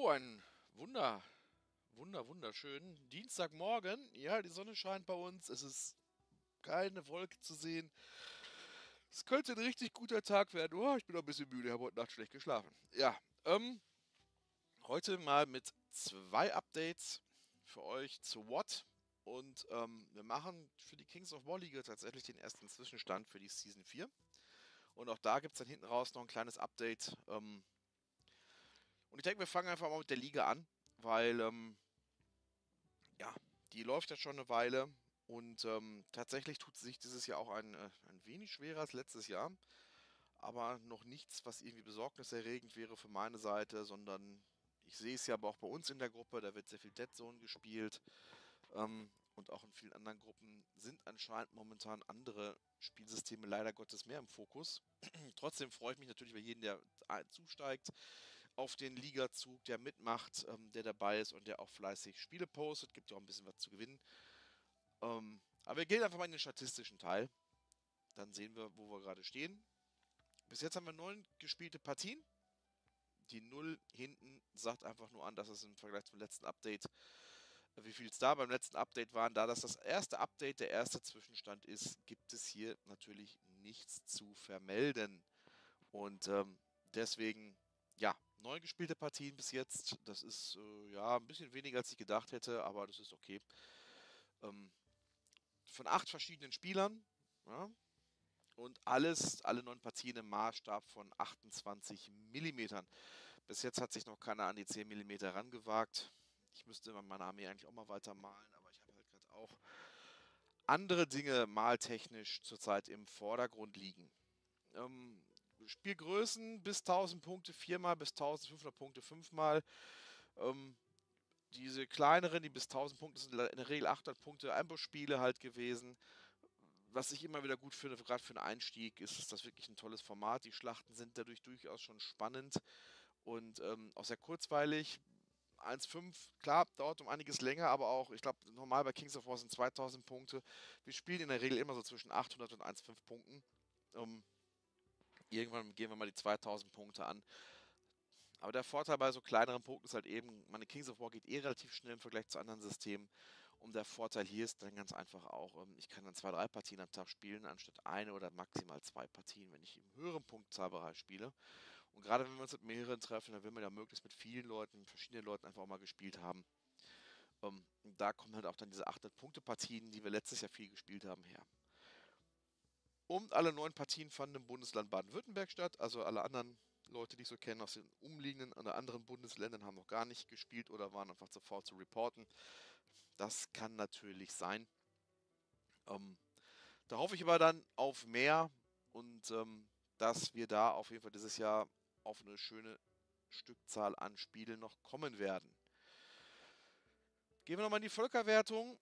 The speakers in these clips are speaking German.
So, ein wunderschönen Dienstagmorgen. Ja, die Sonne scheint bei uns. Es ist keine Wolke zu sehen. Es könnte ein richtig guter Tag werden. Oh, ich bin noch ein bisschen müde, habe heute Nacht schlecht geschlafen. Ja, heute mal mit zwei Updates für euch zu What. Und wir machen für die Kings of War Liga tatsächlich den ersten Zwischenstand für die Season 4. Und auch da gibt es dann hinten raus noch ein kleines Update. Und ich denke, wir fangen einfach mal mit der Liga an, weil ja, die läuft ja schon eine Weile und tatsächlich tut sie sich dieses Jahr auch ein wenig schwerer als letztes Jahr, aber noch nichts, was irgendwie besorgniserregend wäre für meine Seite, sondern ich sehe es ja aber auch bei uns in der Gruppe, da wird sehr viel Dead Zone gespielt und auch in vielen anderen Gruppen sind anscheinend momentan andere Spielsysteme leider Gottes mehr im Fokus. Trotzdem freue ich mich natürlich über jeden, der zusteigt auf den Ligazug, der mitmacht, der dabei ist und der auch fleißig Spiele postet. Gibt ja auch ein bisschen was zu gewinnen. Aber wir gehen einfach mal in den statistischen Teil. Dann sehen wir, wo wir gerade stehen. Bis jetzt haben wir 9 gespielte Partien. Die 0 hinten sagt einfach nur an, dass es im Vergleich zum letzten Update, wie viel es da beim letzten Update waren, da das erste Update, der erste Zwischenstand ist, gibt es hier natürlich nichts zu vermelden. Und deswegen, ja, 9 gespielte Partien bis jetzt. Das ist ja ein bisschen weniger, als ich gedacht hätte, aber das ist okay. Von 8 verschiedenen Spielern. Ja, und alle 9 Partien im Maßstab von 28 Millimetern. Bis jetzt hat sich noch keiner an die 10 Millimeter rangewagt. Ich müsste meine Armee eigentlich auch mal weiter malen, aber ich habe halt gerade auch andere Dinge maltechnisch zurzeit im Vordergrund liegen. Ähm, Spielgrößen bis 1000 Punkte viermal, bis 1500 Punkte fünfmal. Ähm, diese kleineren, die bis 1000 Punkte sind, in der Regel 800 Punkte Ambush-Spiele halt gewesen. Was ich immer wieder gut finde, gerade für einen Einstieg, ist das wirklich ein tolles Format. Die Schlachten sind dadurch durchaus schon spannend und auch sehr kurzweilig. 1,5, klar, dauert um einiges länger, aber auch, ich glaube, normal bei Kings of War sind 2000 Punkte. Wir spielen in der Regel immer so zwischen 800 und 1,5 Punkten. Ähm, Irgendwann gehen wir mal die 2000 Punkte an. Aber der Vorteil bei so kleineren Punkten ist halt eben, meine Kings of War geht relativ schnell im Vergleich zu anderen Systemen. Und der Vorteil hier ist dann ganz einfach auch, ich kann dann 2, 3 Partien am Tag spielen, anstatt eine oder maximal 2 Partien, wenn ich im höheren Punktzahlbereich spiele. Und gerade wenn wir uns mit mehreren treffen, dann will man ja möglichst mit vielen Leuten, mit verschiedenen Leuten einfach auch mal gespielt haben. Und da kommen halt auch dann diese 800-Punkte-Partien, die wir letztes Jahr viel gespielt haben, her. Und alle 9 Partien fanden im Bundesland Baden-Württemberg statt, also alle anderen Leute, die ich so kenne aus den umliegenden oder anderen Bundesländern, haben noch gar nicht gespielt oder waren einfach zu faul zu reporten. Das kann natürlich sein. Ähm, Da hoffe ich aber dann auf mehr und dass wir da auf jeden Fall dieses Jahr auf eine schöne Stückzahl an Spielen noch kommen werden. Gehen wir nochmal in die Völkerwertung.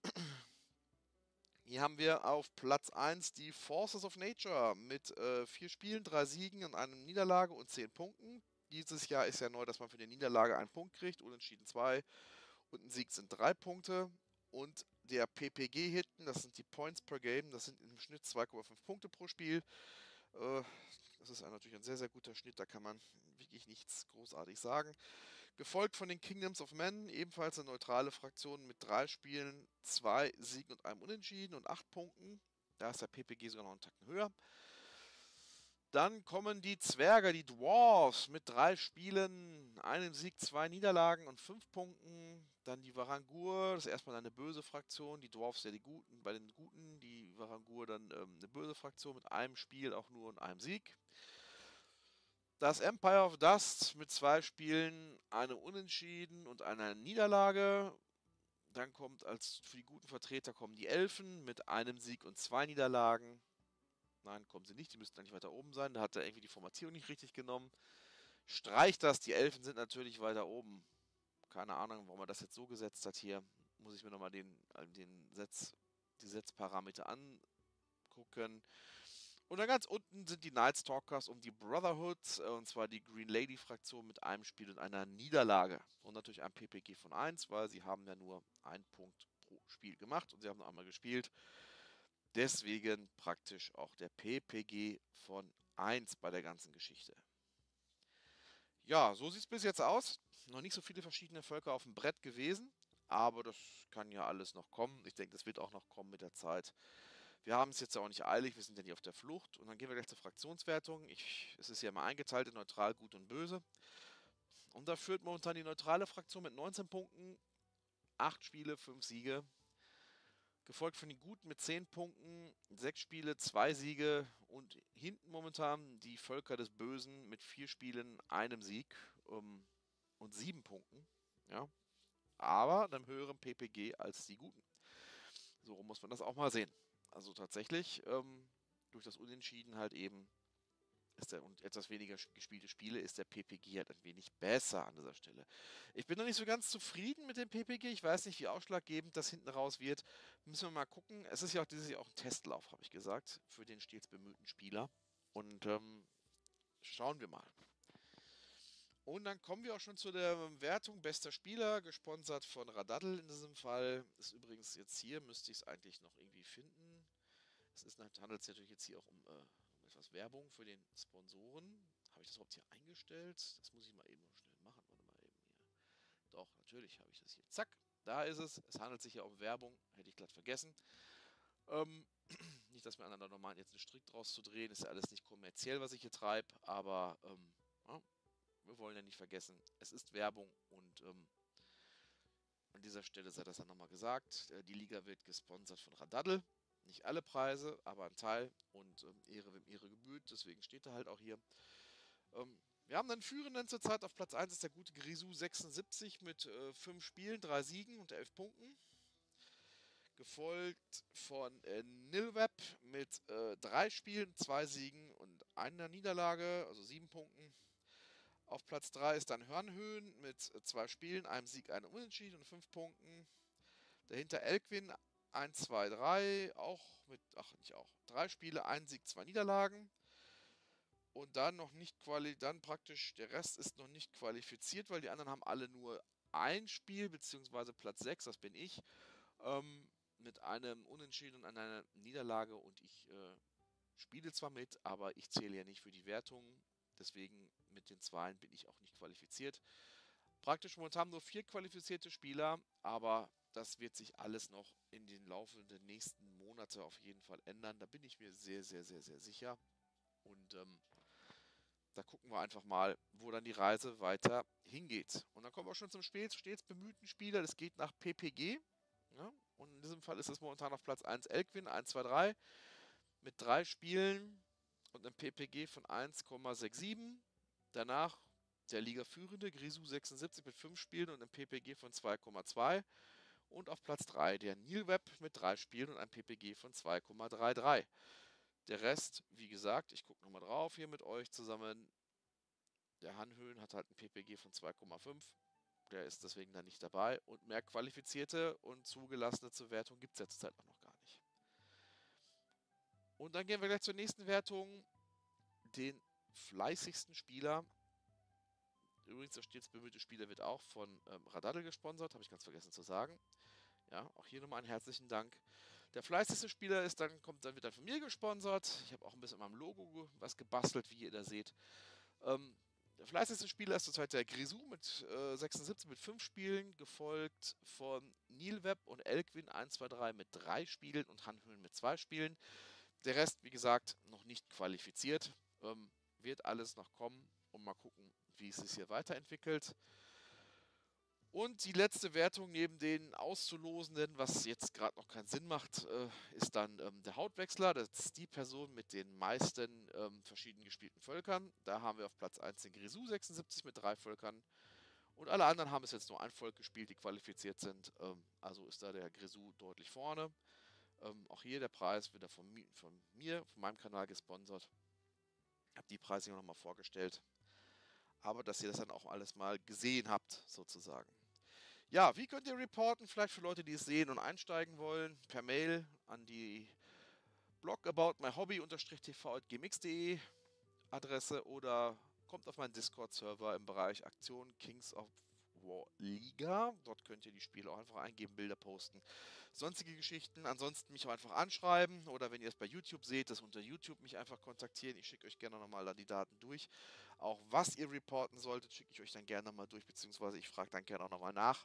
Hier haben wir auf Platz 1 die Forces of Nature mit 4 Spielen, 3 Siegen und einer Niederlage und 10 Punkten. Dieses Jahr ist ja neu, dass man für die Niederlage einen Punkt kriegt, unentschieden 2 und ein Sieg sind 3 Punkte. Und der PPG-Hitten, das sind die Points per Game, das sind im Schnitt 2,5 Punkte pro Spiel. Äh, Das ist natürlich ein sehr, sehr guter Schnitt, da kann man wirklich nichts großartig sagen. Gefolgt von den Kingdoms of Men, ebenfalls eine neutrale Fraktion mit 3 Spielen, 2 Siegen und einem Unentschieden und 8 Punkten. Da ist der PPG sogar noch einen Tacken höher. Dann kommen die Zwerge, die Dwarfs mit 3 Spielen, einem Sieg, 2 Niederlagen und 5 Punkten. Dann die Varangur, das ist erstmal eine böse Fraktion. Die Dwarfs ja die Guten, bei den Guten. Die Varangur dann eine böse Fraktion mit einem Spiel auch nur und einem Sieg. Das Empire of Dust mit 2 Spielen, einem Unentschieden und einer Niederlage. Dann kommt als für die guten Vertreter kommen die Elfen mit einem Sieg und 2 Niederlagen. Nein, kommen sie nicht, die müssten eigentlich weiter oben sein. Da hat er irgendwie die Formatierung nicht richtig genommen. Streicht das, die Elfen sind natürlich weiter oben. Keine Ahnung, warum er das jetzt so gesetzt hat hier. Muss ich mir nochmal die Setzparameter angucken. Und dann ganz unten sind die Night Stalkers um die Brotherhood, und zwar die Green Lady Fraktion mit einem Spiel und einer Niederlage. Und natürlich ein PPG von 1, weil sie haben ja nur einen Punkt pro Spiel gemacht und sie haben noch einmal gespielt. Deswegen praktisch auch der PPG von 1 bei der ganzen Geschichte. Ja, so sieht es bis jetzt aus. Noch nicht so viele verschiedene Völker auf dem Brett gewesen, aber das kann ja alles noch kommen. Ich denke, das wird auch noch kommen mit der Zeit. Wir haben es jetzt ja auch nicht eilig, wir sind ja nicht auf der Flucht. Und dann gehen wir gleich zur Fraktionswertung. Es ist ja immer eingeteilt in neutral, gut und böse. Und da führt momentan die neutrale Fraktion mit 19 Punkten, 8 Spiele, 5 Siege. Gefolgt von den Guten mit 10 Punkten, 6 Spiele, 2 Siege. Und hinten momentan die Völker des Bösen mit 4 Spielen, einem Sieg und 7 Punkten. Ja, aber einem höheren PPG als die Guten. So rum muss man das auch mal sehen. Also tatsächlich durch das Unentschieden halt eben und etwas weniger gespielte Spiele ist der PPG halt ein wenig besser an dieser Stelle. Ich bin noch nicht so ganz zufrieden mit dem PPG. Ich weiß nicht, wie ausschlaggebend das hinten raus wird. Müssen wir mal gucken. Es ist ja auch dieses Jahr auch ein Testlauf, habe ich gesagt, für den stets bemühten Spieler. Und schauen wir mal. Und dann kommen wir auch schon zu der Wertung bester Spieler, gesponsert von Radaddle in diesem Fall. Ist übrigens jetzt hier, müsste ich es eigentlich noch irgendwie finden. Handelt es natürlich jetzt hier auch um etwas Werbung für den Sponsoren. Habe ich das überhaupt hier eingestellt? Das muss ich mal eben noch schnell machen. Warte mal eben hier. Doch, natürlich habe ich das hier. Zack, da ist es. Es handelt sich hier um Werbung. Hätte ich glatt vergessen. Ähm, nicht, dass mir einer da meint, jetzt einen Strick draus zu drehen. Ist ja alles nicht kommerziell, was ich hier treibe. Aber ja, wir wollen ja nicht vergessen, es ist Werbung und an dieser Stelle sei das dann nochmal gesagt. Die Liga wird gesponsert von Radaddle. Nicht alle Preise, aber ein Teil und Ehre wem Ehre gebührt, deswegen steht er halt auch hier. Wir haben einen Führenden zurzeit auf Platz 1 ist der gute Grisou 76 mit 5 Spielen, 3 Siegen und 11 Punkten. Gefolgt von Nilweb mit 3 Spielen, 2 Siegen und einer Niederlage, also 7 Punkten. Auf Platz 3 ist dann Hörnhöhen mit 2 Spielen, einem Sieg, einem Unentschieden und 5 Punkten. Dahinter Elquin 1, 2, 3, auch mit, ach nicht auch, 3 Spiele, 1 Sieg, 2 Niederlagen. Und dann noch nicht dann praktisch, der Rest ist noch nicht qualifiziert, weil die anderen haben alle nur ein Spiel, beziehungsweise Platz 6, das bin ich, mit einem Unentschieden und einer Niederlage und ich spiele zwar mit, aber ich zähle ja nicht für die Wertung, deswegen mit den Zweien bin ich auch nicht qualifiziert. Praktisch momentan nur 4 qualifizierte Spieler, aber das wird sich alles noch in den laufenden nächsten Monate auf jeden Fall ändern. Da bin ich mir sehr, sehr, sehr, sehr sicher. Und da gucken wir einfach mal, wo dann die Reise weiter hingeht. Und dann kommen wir schon zum stets bemühten Spieler. Das geht nach PPG. Ja? Und in diesem Fall ist es momentan auf Platz 1 Elquin, 1, 2, 3. Mit 3 Spielen und einem PPG von 1,67. Danach der Ligaführende Grisou 76 mit 5 Spielen und einem PPG von 2,2. Und auf Platz 3 der Nilweb mit 3 Spielen und einem PPG von 2,33. Der Rest, wie gesagt, ich gucke nochmal drauf hier mit euch zusammen. Der Hanhöhen hat halt ein PPG von 2,5. Der ist deswegen da nicht dabei. Und mehr qualifizierte und zugelassene zur Wertung gibt es ja zurzeit auch noch gar nicht. Und dann gehen wir gleich zur nächsten Wertung. Den fleißigsten Spieler. Übrigens, der stets bemühte Spieler wird auch von Radaddle gesponsert, habe ich ganz vergessen zu sagen. Ja, auch hier nochmal einen herzlichen Dank. Der fleißigste Spieler wird dann von mir gesponsert. Ich habe auch ein bisschen an meinem Logo was gebastelt, wie ihr da seht. Der fleißigste Spieler ist zurzeit der Grisou mit 76 mit 5 Spielen, gefolgt von Nilweb und Elquin 1, 2, 3 mit 3 Spielen und Hanhöhen mit 2 Spielen. Der Rest, wie gesagt, noch nicht qualifiziert. Wird alles noch kommen und mal gucken, wie es sich hier weiterentwickelt. Und die letzte Wertung neben den auszulosenden, was jetzt gerade noch keinen Sinn macht, ist dann der Hautwechsler. Das ist die Person mit den meisten verschieden gespielten Völkern. Da haben wir auf Platz 1 den Grisou 76 mit 3 Völkern. Und alle anderen haben es jetzt nur ein Volk gespielt, die qualifiziert sind. Also ist da der Grisou deutlich vorne. Auch hier der Preis wird von meinem Kanal gesponsert. Ich habe die Preise hier nochmal vorgestellt. Aber dass ihr das dann auch alles mal gesehen habt, sozusagen. Ja, wie könnt ihr reporten? Vielleicht für Leute, die es sehen und einsteigen wollen, per Mail an die blog aboutmyhobby-tv@gmx.de Adresse oder kommt auf meinen Discord-Server im Bereich Aktion Kings of War Liga. Dort könnt ihr die Spiele auch einfach eingeben, Bilder posten, sonstige Geschichten. Ansonsten mich auch einfach anschreiben oder wenn ihr es bei YouTube seht, das unter YouTube mich einfach kontaktieren. Ich schicke euch gerne nochmal da die Daten durch. Auch was ihr reporten solltet, schicke ich euch dann gerne nochmal durch, beziehungsweise ich frage dann gerne auch nochmal nach.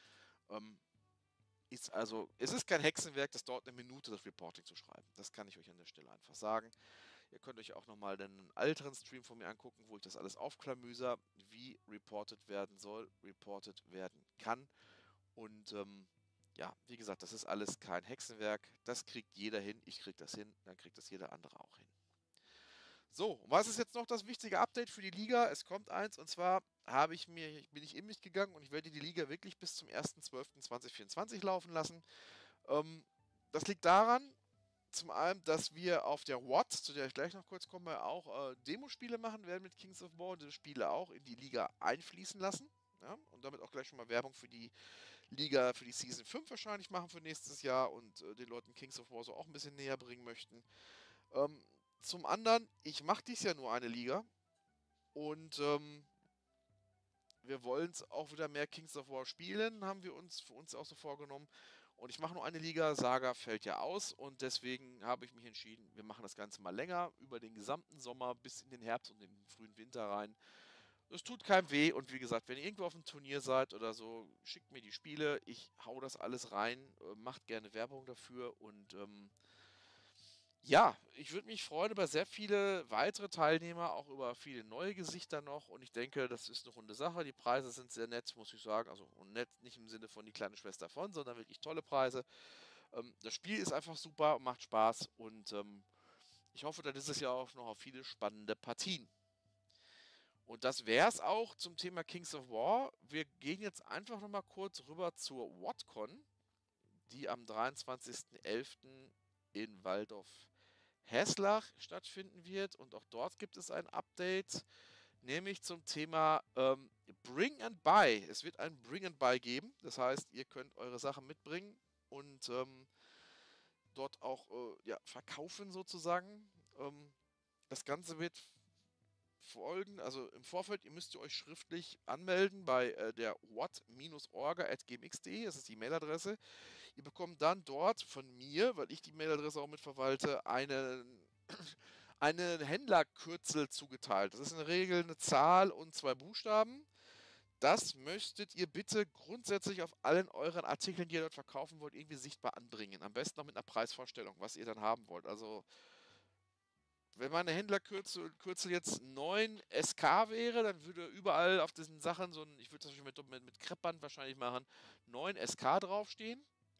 Es ist kein Hexenwerk, das dauert eine Minute, das Reporting zu schreiben. Das kann ich euch an der Stelle einfach sagen. Ihr könnt euch auch nochmal einen älteren Stream von mir angucken, wo ich das alles aufklamüser, wie reported werden soll, reported werden kann. Und ja, wie gesagt, das ist alles kein Hexenwerk. Das kriegt jeder hin. Ich kriege das hin, dann kriegt das jeder andere auch hin. So, was ist jetzt noch das wichtige Update für die Liga? Es kommt eins, und zwar bin ich in mich gegangen und ich werde die Liga wirklich bis zum 1.12.2024 laufen lassen. Das liegt daran, zum einen, dass wir auf der WOT, zu der ich gleich noch kurz komme, auch Demospiele machen werden mit Kings of War und diese Spiele auch in die Liga einfließen lassen. Ja, und damit auch gleich schon mal Werbung für die Liga, für die Season 5 wahrscheinlich machen für nächstes Jahr und den Leuten Kings of War so auch ein bisschen näher bringen möchten. Zum anderen, ich mache dies ja nur eine Liga und wir wollen es auch wieder mehr Kings of War spielen, haben wir uns für uns auch so vorgenommen. Und ich mache nur eine Liga, Saga fällt ja aus und deswegen habe ich mich entschieden, wir machen das Ganze mal länger, über den gesamten Sommer bis in den Herbst und in den frühen Winter rein. Es tut keinem weh und wie gesagt, wenn ihr irgendwo auf einem Turnier seid oder so, schickt mir die Spiele, ich hau das alles rein, macht gerne Werbung dafür und ja, ich würde mich freuen über sehr viele weitere Teilnehmer, auch über viele neue Gesichter noch. Und ich denke, das ist eine runde Sache. Die Preise sind sehr nett, muss ich sagen. Also und nett nicht im Sinne von die kleine Schwester von, sondern wirklich tolle Preise. Das Spiel ist einfach super, macht Spaß und ich hoffe, dass dieses Jahr auch noch auf viele spannende Partien. Und das wäre es auch zum Thema Kings of War. Wir gehen jetzt einfach nochmal kurz rüber zur WotCon, die am 23.11. in Waldorf-Heßlach stattfinden wird. Und auch dort gibt es ein Update, nämlich zum Thema Bring and Buy. Es wird ein Bring and Buy geben. Das heißt, ihr könnt eure Sachen mitbringen und dort auch ja, verkaufen sozusagen. Das Ganze wird folgen, also im Vorfeld, ihr müsst euch schriftlich anmelden bei der what-orga@gmx.de, das ist die Mailadresse. Ihr bekommt dann dort von mir, weil ich die Mailadresse auch mitverwalte, eine Händlerkürzel zugeteilt. Das ist in der Regel eine Zahl und 2 Buchstaben. Das möchtet ihr bitte grundsätzlich auf allen euren Artikeln, die ihr dort verkaufen wollt, irgendwie sichtbar anbringen. Am besten noch mit einer Preisvorstellung, was ihr dann haben wollt. Also wenn meine Händlerkürzel jetzt 9 SK wäre, dann würde überall auf diesen Sachen so ein, ich würde das mit Kreppband wahrscheinlich machen, 9 SK draufstehen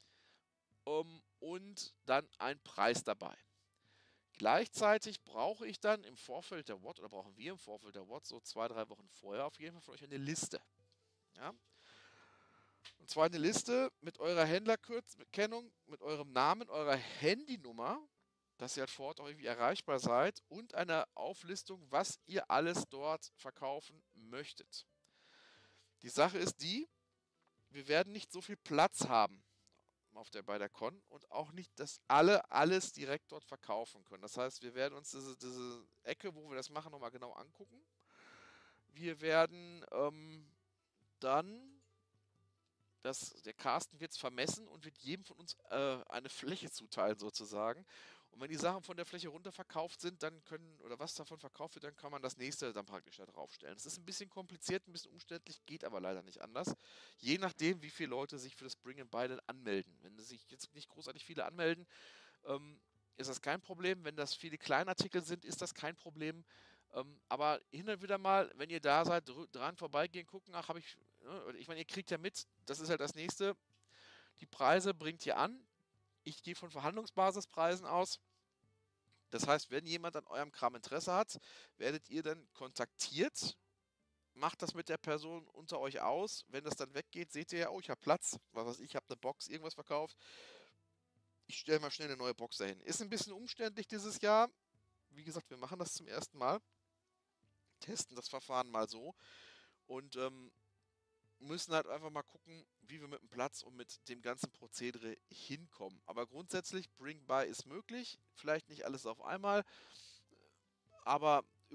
und dann ein Preis dabei. Gleichzeitig brauche ich dann im Vorfeld der WOT, oder brauchen wir im Vorfeld der WOT, so 2, 3 Wochen vorher auf jeden Fall von euch eine Liste. Ja? Und zwar eine Liste mit eurer Händlerkennung, mit eurem Namen, eurer Handynummer, dass ihr halt vor Ort auch irgendwie erreichbar seid und eine Auflistung, was ihr alles dort verkaufen möchtet. Die Sache ist die, wir werden nicht so viel Platz haben bei der Con und auch nicht, dass alle alles direkt dort verkaufen können. Das heißt, wir werden uns diese Ecke, wo wir das machen, nochmal genau angucken. Wir werden dann, der Carsten wird es vermessen und wird jedem von uns eine Fläche zuteilen sozusagen. Und wenn die Sachen von der Fläche runter verkauft sind, dann oder was davon verkauft wird, dann kann man das nächste dann praktisch da draufstellen. Es ist ein bisschen kompliziert, ein bisschen umständlich, geht aber leider nicht anders. Je nachdem, wie viele Leute sich für das Bring and Buy anmelden. Wenn sich jetzt nicht großartig viele anmelden, ist das kein Problem. Wenn das viele Kleinartikel sind, ist das kein Problem. Aber hin und wieder mal, wenn ihr da seid, dran vorbeigehen, gucken, ach, ich meine, ihr kriegt ja mit, das ist halt das nächste. Die Preise bringt ihr an. Ich gehe von Verhandlungsbasispreisen aus. Das heißt, wenn jemand an eurem Kram Interesse hat, werdet ihr dann kontaktiert, macht das mit der Person unter euch aus. Wenn das dann weggeht, seht ihr ja, oh, ich habe Platz, was weiß ich habe eine Box, irgendwas verkauft. Ich stelle mal schnell eine neue Box dahin. Ist ein bisschen umständlich dieses Jahr. Wie gesagt, wir machen das zum ersten Mal. Testen das Verfahren mal so. Und müssen halt einfach mal gucken, wie wir mit dem Platz und mit dem ganzen Prozedere hinkommen. Aber grundsätzlich, Bring Buy ist möglich. Vielleicht nicht alles auf einmal, aber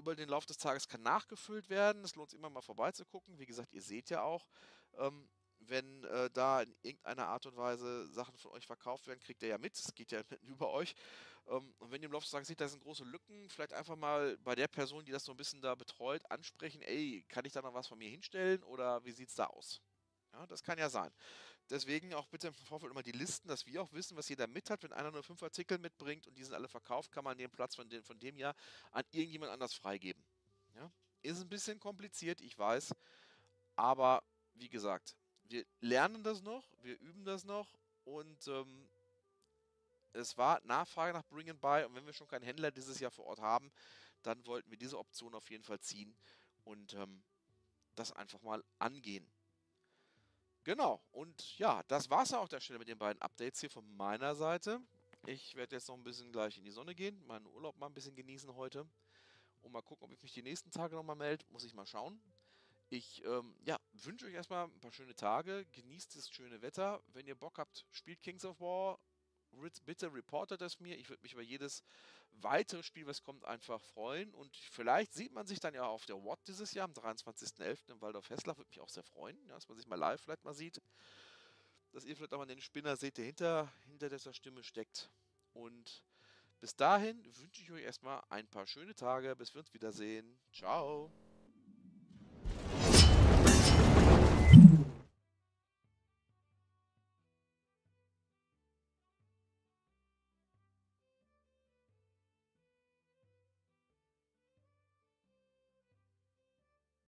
über den Lauf des Tages kann nachgefüllt werden. Es lohnt sich immer mal vorbeizugucken. Wie gesagt, ihr seht ja auch, wenn da in irgendeiner Art und Weise Sachen von euch verkauft werden, kriegt ihr ja mit. Es geht ja über euch. Und wenn ihr im Laufe des Tages seht, da sind große Lücken, vielleicht einfach mal bei der Person, die das so ein bisschen da betreut, ansprechen, ey, kann ich da noch was von mir hinstellen oder wie sieht es da aus? Ja, das kann ja sein. Deswegen auch bitte im Vorfeld immer die Listen, dass wir auch wissen, was jeder mit hat. Wenn einer nur 5 Artikel mitbringt und die sind alle verkauft, kann man den Platz von dem Jahr an irgendjemand anders freigeben. Ja? Ist ein bisschen kompliziert, ich weiß, aber wie gesagt, wir lernen das noch, wir üben das noch und es war Nachfrage nach Bring and Buy und wenn wir schon keinen Händler dieses Jahr vor Ort haben, dann wollten wir diese Option auf jeden Fall ziehen und das einfach mal angehen. Genau, und ja, das war's ja auch der Stelle mit den beiden Updates hier von meiner Seite. Ich werde jetzt noch ein bisschen gleich in die Sonne gehen, meinen Urlaub mal ein bisschen genießen heute und mal gucken, ob ich mich die nächsten Tage nochmal melde. Muss ich mal schauen. Ich ja, wünsche euch erstmal ein paar schöne Tage, genießt das schöne Wetter. Wenn ihr Bock habt, spielt Kings of War. Bitte reportet es mir. Ich würde mich über jedes weitere Spiel, was kommt, einfach freuen. Und vielleicht sieht man sich dann ja auf der WOT dieses Jahr am 23.11. im Waldorf Hessler. Würde mich auch sehr freuen, ja, dass man sich mal live vielleicht mal sieht. Dass ihr vielleicht auch mal den Spinner seht, der hinter dieser Stimme steckt. Und bis dahin wünsche ich euch erstmal ein paar schöne Tage. Bis wir uns wiedersehen. Ciao.